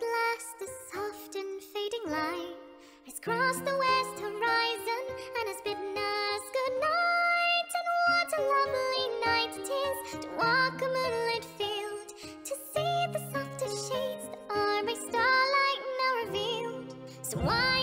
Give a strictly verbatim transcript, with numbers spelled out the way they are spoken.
last, the soft and fading light has crossed the west horizon and has bidden us good night. And what a lovely night it is to walk a moonlit field, to see the softer shades that are by starlight now revealed. So why